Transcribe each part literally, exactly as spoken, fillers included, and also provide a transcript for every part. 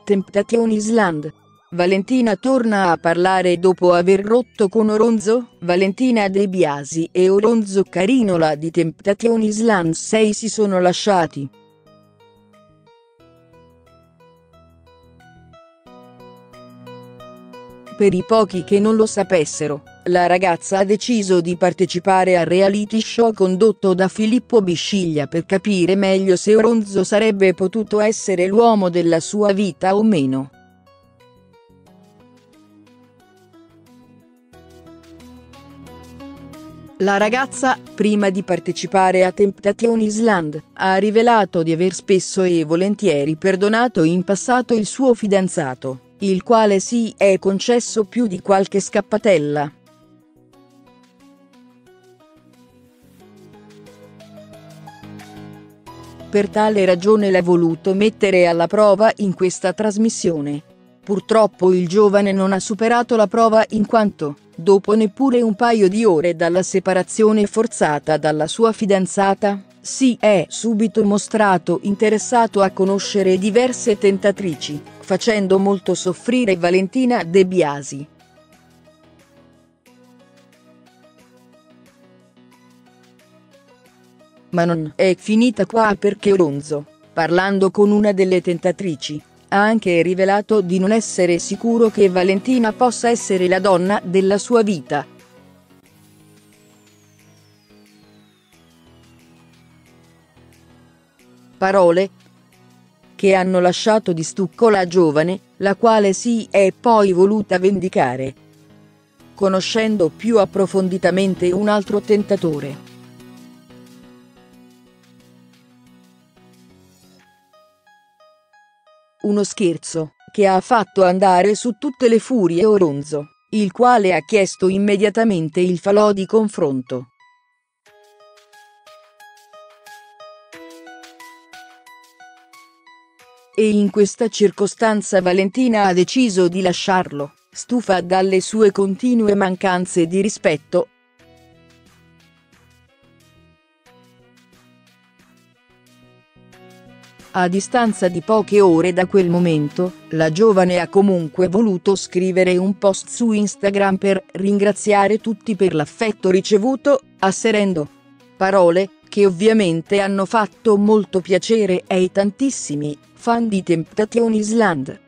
Temptation Island. Valentina torna a parlare dopo aver rotto con Oronzo. Valentina De Biasi e Oronzo Carinola di Temptation Island sei si sono lasciati. Per i pochi che non lo sapessero, la ragazza ha deciso di partecipare al reality show condotto da Filippo Bisciglia per capire meglio se Oronzo sarebbe potuto essere l'uomo della sua vita o meno. La ragazza, prima di partecipare a Temptation Island, ha rivelato di aver spesso e volentieri perdonato in passato il suo fidanzato, il quale si è concesso più di qualche scappatella. Per tale ragione l'ha voluto mettere alla prova in questa trasmissione. Purtroppo il giovane non ha superato la prova in quanto, dopo neppure un paio di ore dalla separazione forzata dalla sua fidanzata, si è subito mostrato interessato a conoscere diverse tentatrici, facendo molto soffrire Valentina De Biasi. Ma non è finita qua, perché Oronzo, parlando con una delle tentatrici, ha anche rivelato di non essere sicuro che Valentina possa essere la donna della sua vita. Parole che hanno lasciato di stucco la giovane, la quale si è poi voluta vendicare, conoscendo più approfonditamente un altro tentatore. Uno scherzo, che ha fatto andare su tutte le furie Oronzo, il quale ha chiesto immediatamente il falò di confronto. E in questa circostanza Valentina ha deciso di lasciarlo, stufa dalle sue continue mancanze di rispetto. A distanza di poche ore da quel momento, la giovane ha comunque voluto scrivere un post su Instagram per ringraziare tutti per l'affetto ricevuto, asserendo parole che ovviamente hanno fatto molto piacere ai tantissimi fan di Temptation Island.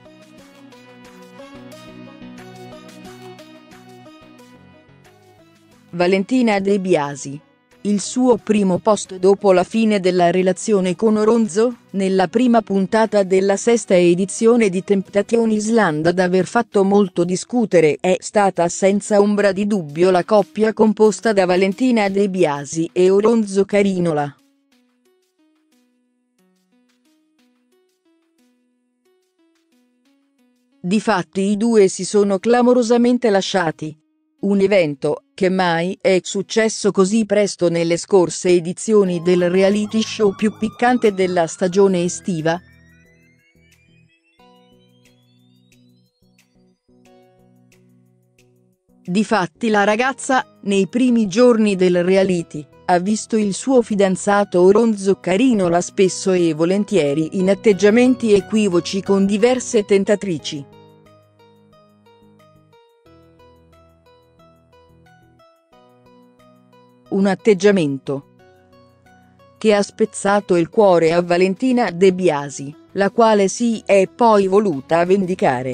Valentina De Biasi. Il suo primo post dopo la fine della relazione con Oronzo, nella prima puntata della sesta edizione di Temptation Island ad aver fatto molto discutere è stata senza ombra di dubbio la coppia composta da Valentina De Biasi e Oronzo Carinola. Difatti i due si sono clamorosamente lasciati. Un evento che mai è successo così presto nelle scorse edizioni del reality show più piccante della stagione estiva. Difatti la ragazza, nei primi giorni del reality, ha visto il suo fidanzato Oronzo Carinola spesso e volentieri in atteggiamenti equivoci con diverse tentatrici. Un atteggiamento che ha spezzato il cuore a Valentina De Biasi, la quale si è poi voluta vendicare.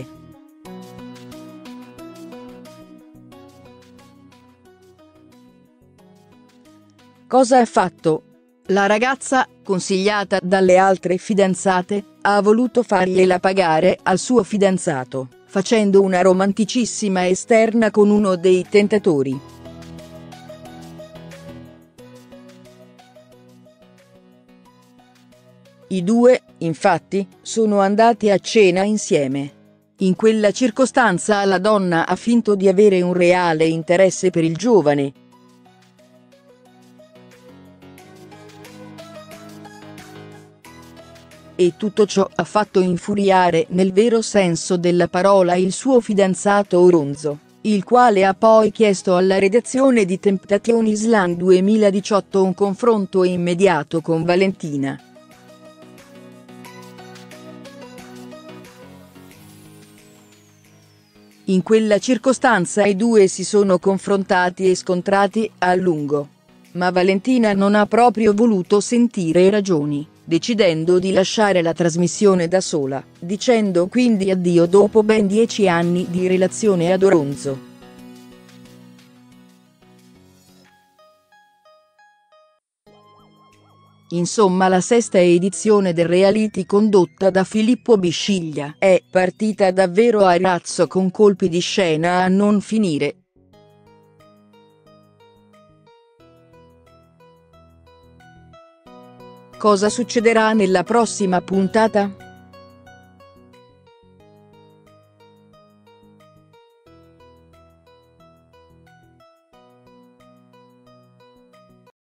Cosa ha fatto? La ragazza, consigliata dalle altre fidanzate, ha voluto fargliela pagare al suo fidanzato, facendo una romanticissima esterna con uno dei tentatori. I due, infatti, sono andati a cena insieme. In quella circostanza la donna ha finto di avere un reale interesse per il giovane. E tutto ciò ha fatto infuriare nel vero senso della parola il suo fidanzato Oronzo, il quale ha poi chiesto alla redazione di Temptation Island duemiladiciotto un confronto immediato con Valentina. In quella circostanza i due si sono confrontati e scontrati a lungo. Ma Valentina non ha proprio voluto sentire ragioni, decidendo di lasciare la trasmissione da sola, dicendo quindi addio dopo ben dieci anni di relazione ad Oronzo. Insomma, la sesta edizione del reality condotta da Filippo Bisciglia è partita davvero a razzo con colpi di scena a non finire. Cosa succederà nella prossima puntata?